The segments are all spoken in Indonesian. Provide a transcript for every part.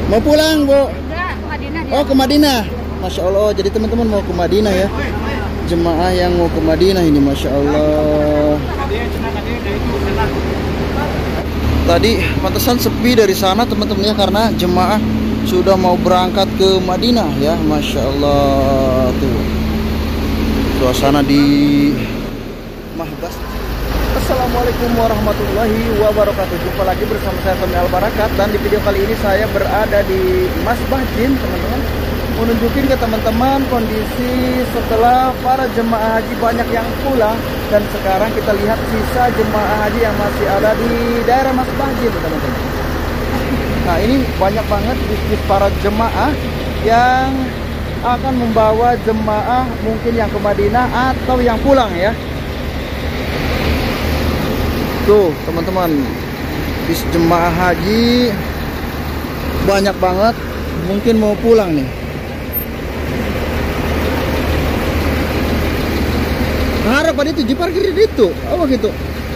Mau pulang, Bu? Enggak, ke Madinah dia. Oh, ke Madinah. Masya Allah. Jadi teman-teman mau ke Madinah ya. Jemaah yang mau ke Madinah ini, Masya Allah. Tadi pantesan sepi dari sana teman-teman ya, karena jemaah sudah mau berangkat ke Madinah ya. Masya Allah. Tuh suasana di Mahbas. Assalamualaikum warahmatullahi wabarakatuh. Jumpa lagi bersama saya Femi Al-Barakat. Dan di video kali ini saya berada di Masbah Jin teman-teman, menunjukin ke teman-teman kondisi setelah para jemaah haji banyak yang pulang. Dan sekarang kita lihat sisa jemaah haji yang masih ada di daerah Masbah Jin teman-teman. Nah, ini banyak banget bisnis para jemaah yang akan membawa jemaah mungkin yang ke Madinah atau yang pulang ya. Tuh teman-teman, bis jemaah haji banyak banget, mungkin mau pulang nih. Harap pada itu diparkir di itu, apa gitu?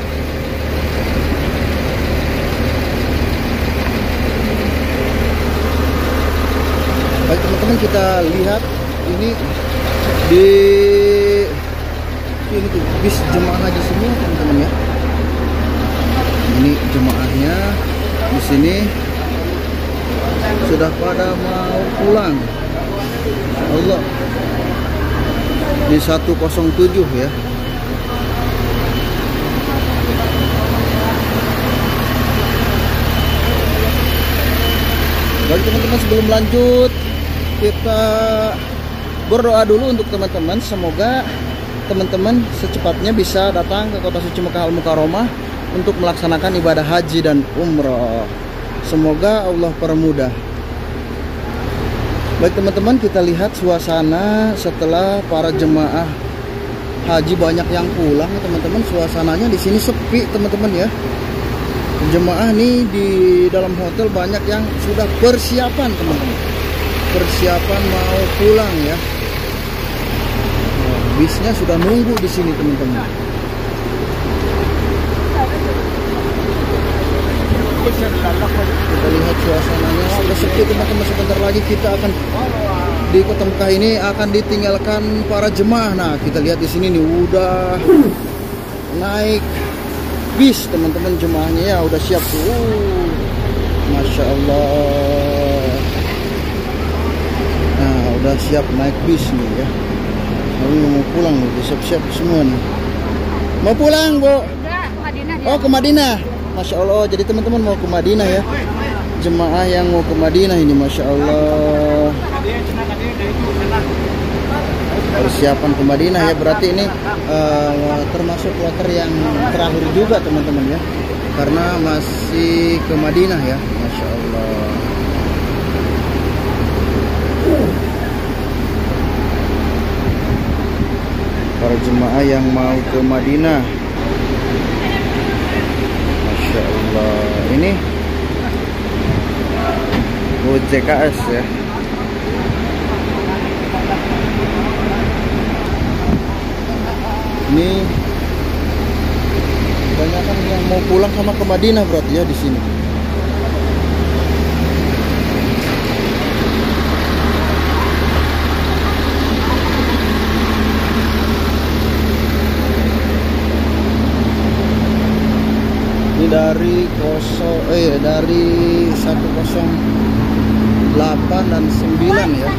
Baik teman-teman, kita lihat ini di ini tuh bis jemaah haji semua teman-teman ya. Ini jemaahnya di sini sudah pada mau pulang. Allah. Ini 107 ya. Baik teman-teman, sebelum lanjut kita berdoa dulu untuk teman-teman. Semoga teman-teman secepatnya bisa datang ke Kota Suci Mekah Al-Mukarramah untuk melaksanakan ibadah haji dan umroh. Semoga Allah permudah. Baik teman-teman, kita lihat suasana setelah para jemaah haji banyak yang pulang teman-teman. Suasananya di sini sepi teman-teman ya. Jemaah nih di dalam hotel banyak yang sudah persiapan teman-teman. Persiapan mau pulang ya. Nah, bisnya sudah nunggu di sini teman-teman. Kita lihat suasananya sudah sepi teman-teman. Sebentar lagi kita akan di Kota Mekah ini akan ditinggalkan para jemaah. Nah, kita lihat di sini nih udah naik bis teman-teman, jemaahnya ya udah siap tuh. Masya Allah. Nah, udah siap naik bis nih ya. Lalu mau pulang nih, siap-siap semua nih. Mau pulang, Bu? Enggak, ke Madinah dia. Oh, ke Madinah. Masya Allah. Jadi teman-teman mau ke Madinah ya. Jemaah yang mau ke Madinah ini, Masya Allah. Persiapan ke Madinah ya. Berarti ini termasuk kloter yang terakhir juga teman-teman ya. Karena masih ke Madinah ya. Masya Allah. Para jemaah yang mau ke Madinah. Masya Allah. Ini OJKS ya. Ini kebanyakan yang mau pulang sama ke Madinah berarti ya di sini. Ini dari dari 108 dan 9 ya.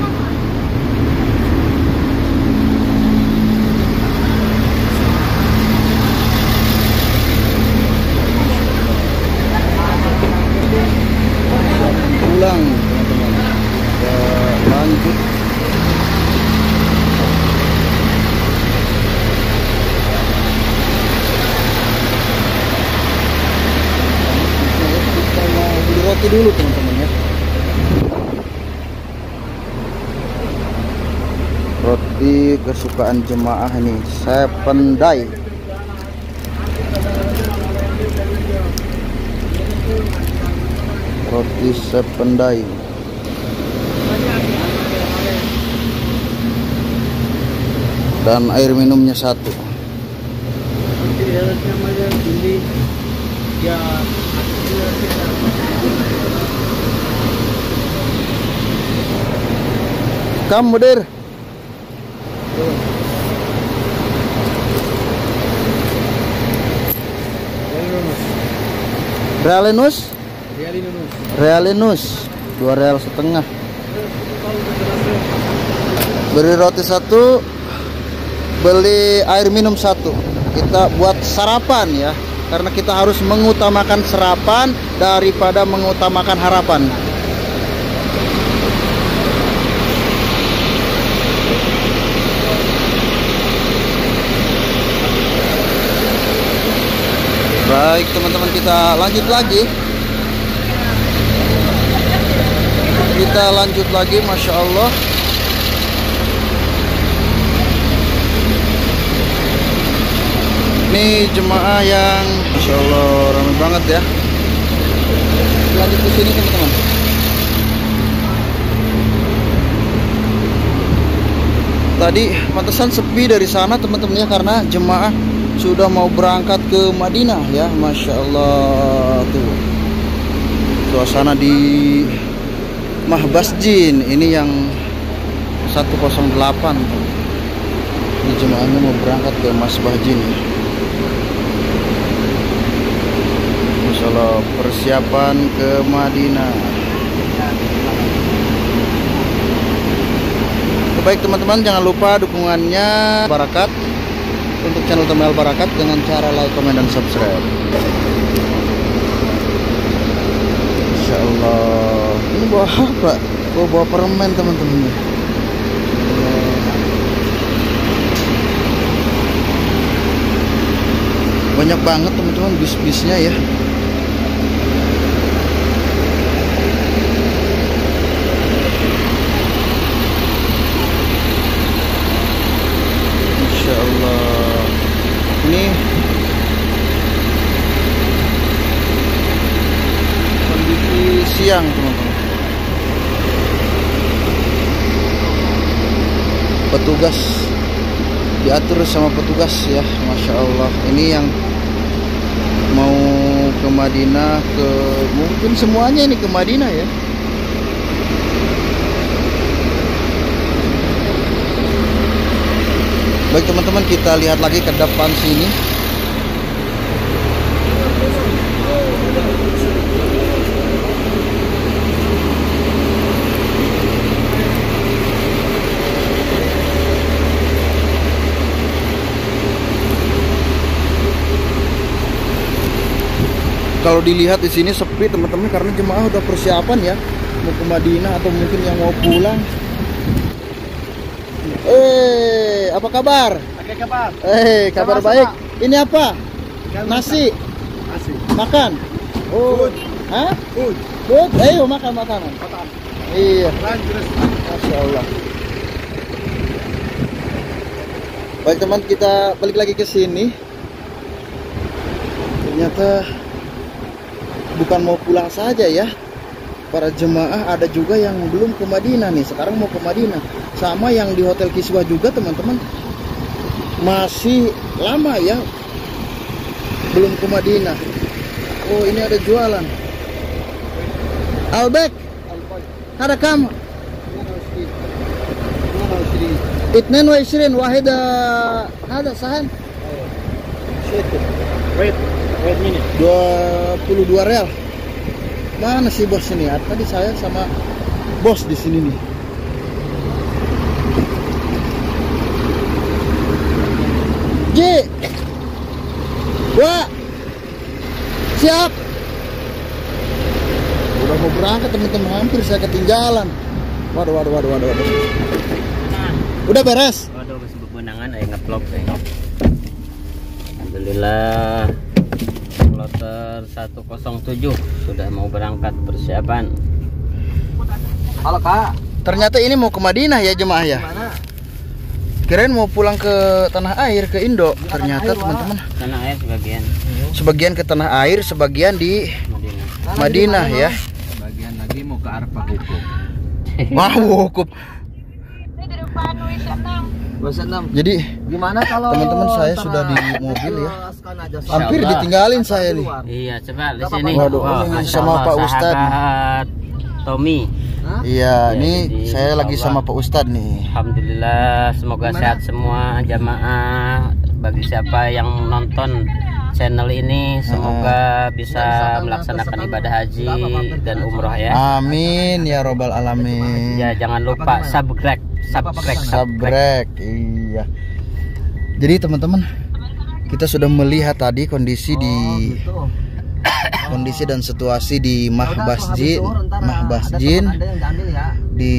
Pulang teman-teman. Ya, lanjut. Kita mau beli roti dulu teman-teman ya. Roti kesukaan jemaah nih, Sependai. Roti Sependai. Dan air minumnya 1. Kamu der. Realinus? Realinus 2 real setengah. Beli roti 1, beli air minum 1. Kita buat sarapan ya, karena kita harus mengutamakan sarapan daripada mengutamakan harapan. Baik teman-teman, kita lanjut lagi. Masya Allah. Ini jemaah yang Masya Allah ramai banget ya. Lanjut ke sini teman-teman. Tadi pantesan sepi dari sana teman-teman ya, karena jemaah sudah mau berangkat ke Madinah ya. Masya Allah tuh suasana di Mahbasjin ini yang 108. Ini jemaahnya mau berangkat ke Mahbasjin ya. Masya Allah, persiapan ke Madinah. Baik teman-teman, jangan lupa dukungannya Barakat untuk channel Tommy Al-Barakat dengan cara like, komen, dan subscribe. Insya Allah. Ini bawa apa? Bawa permen teman-teman. Banyak banget teman-teman bis-bisnya ya. Insya Allah. Ini kondisi siang teman-teman. Petugas diatur sama petugas ya. Masya Allah. Ini yang mau ke Madinah, mungkin semuanya ini ke Madinah ya. Baik teman-teman, kita lihat lagi ke depan sini. Kalau dilihat di sini sepi teman-teman, karena jemaah udah persiapan ya mau ke Madinah atau mungkin yang mau pulang. Apa kabar? Oke, kabar. Kabar Sama-sama. baik. Ini apa? Nasi. Makan. Oh. Food. Hah? Food. Food. Ayo makan makanan. Makan. Iya. Lanjut. Masya Allah. Baik teman, kita balik lagi ke sini. Ternyata bukan mau pulang saja ya. Para jemaah ada juga yang belum ke Madinah nih. Sekarang mau ke Madinah. Sama yang di Hotel Kiswah juga teman-teman. Masih lama ya belum ke Madinah. Oh, ini ada jualan. Albek. Ada kamu. Itnen wa isrin wahida. Ada sahan. Wait minute. 22 real. Mana sih bos ini? Tadi saya sama bos di sini nih. Ji. Wah. Siap. Udah mau berangkat teman-teman, hampir saya ketinggalan. Waduh. Udah beres? Waduh, masih bebenangan nge-vlog Alhamdulillah. Kloter 107 sudah mau berangkat persiapan. Halo Kak. Ternyata ini mau ke Madinah ya jemaah ya. Mana? Kirain mau pulang ke tanah air, ke Indo. Ternyata teman-teman Tanah air sebagian sebagian ke tanah air, sebagian di Madinah. Madinah ya. Sebagian lagi mau ke Arafah hukum. Mau hukum. Jadi Gimana kalau teman-teman saya sudah di mobil ya. Hampir Allah. ditinggalin saya nih. Iya, coba di sini. Waduh, Wah, ini Masya sama Allah, Pak Ustadz. sahabat Tommy. Iya, Ya, ini jadi saya lagi insya sama Allah. Pak Ustadz nih. Alhamdulillah, semoga sehat semua jamaah. Bagi siapa yang nonton channel ini, semoga bisa melaksanakan ibadah haji dan umroh ya. Amin ya robbal alamin. Ya, jangan lupa subscribe. Iya. Jadi teman-teman, kita sudah melihat tadi kondisi dan situasi di Mahbasjid di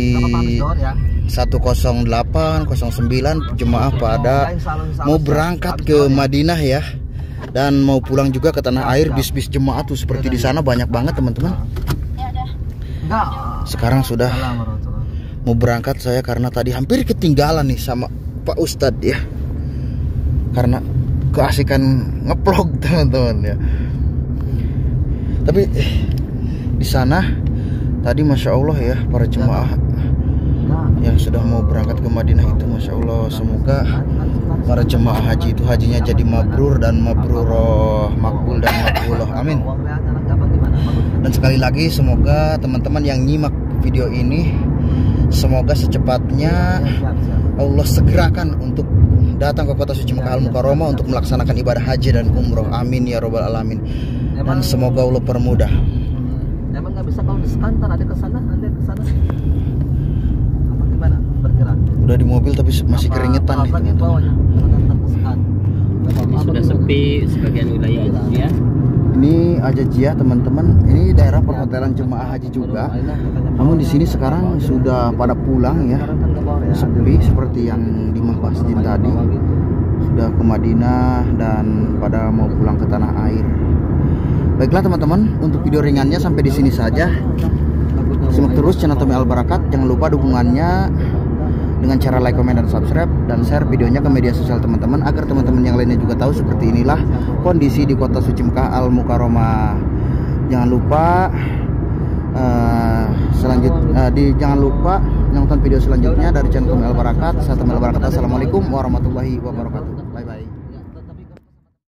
10809 jemaah pada mau berangkat ke Madinah ya, dan mau pulang juga ke tanah air. Bis-bis jemaah tuh seperti di sana banyak banget teman-teman. Sekarang sudah mau berangkat saya karena tadi hampir ketinggalan nih sama Pak Ustadz ya, karena keasikan ngeplog teman-teman ya. Tapi di sana tadi masya Allah ya, para jemaah yang sudah mau berangkat ke Madinah itu masya Allah, semoga para jemaah haji itu hajinya jadi mabrur dan mabruroh, makbul dan makbuloh, amin. Dan sekali lagi semoga teman-teman yang nyimak video ini, semoga secepatnya Allah segerakan untuk datang ke kota suci Mekah Al-Mukarramah untuk melaksanakan ibadah haji dan umroh, amin ya robbal alamin. Dan semoga Allah permudah. Emang nggak bisa kalau disekantar, ada ke sana, ada ke sana. Apa gimana bergerak? Udah di mobil tapi masih keringetan nih teman-teman. Ini sudah sepi sebagian wilayah ya. Ini Ajajiyah teman-teman. Ini daerah perhotelan jemaah haji juga. Namun di sini sekarang sudah pada pulang ya. Sepi seperti yang di Mahbasjid tadi. Sudah ke Madinah dan pada mau pulang ke tanah air. Baiklah teman-teman, untuk video ringannya sampai di sini saja. Simak terus channel Tommy Al Barakat. Jangan lupa dukungannya dengan cara like, komen, dan subscribe, dan share videonya ke media sosial teman-teman agar teman-teman yang lainnya juga tahu seperti inilah kondisi di kota suci Mekah Al Mukarramah. Jangan lupa jangan lupa nonton video selanjutnya dari channel Tommy Al Barakat. Saya Tommy Al Barakat. Assalamualaikum warahmatullahi wabarakatuh.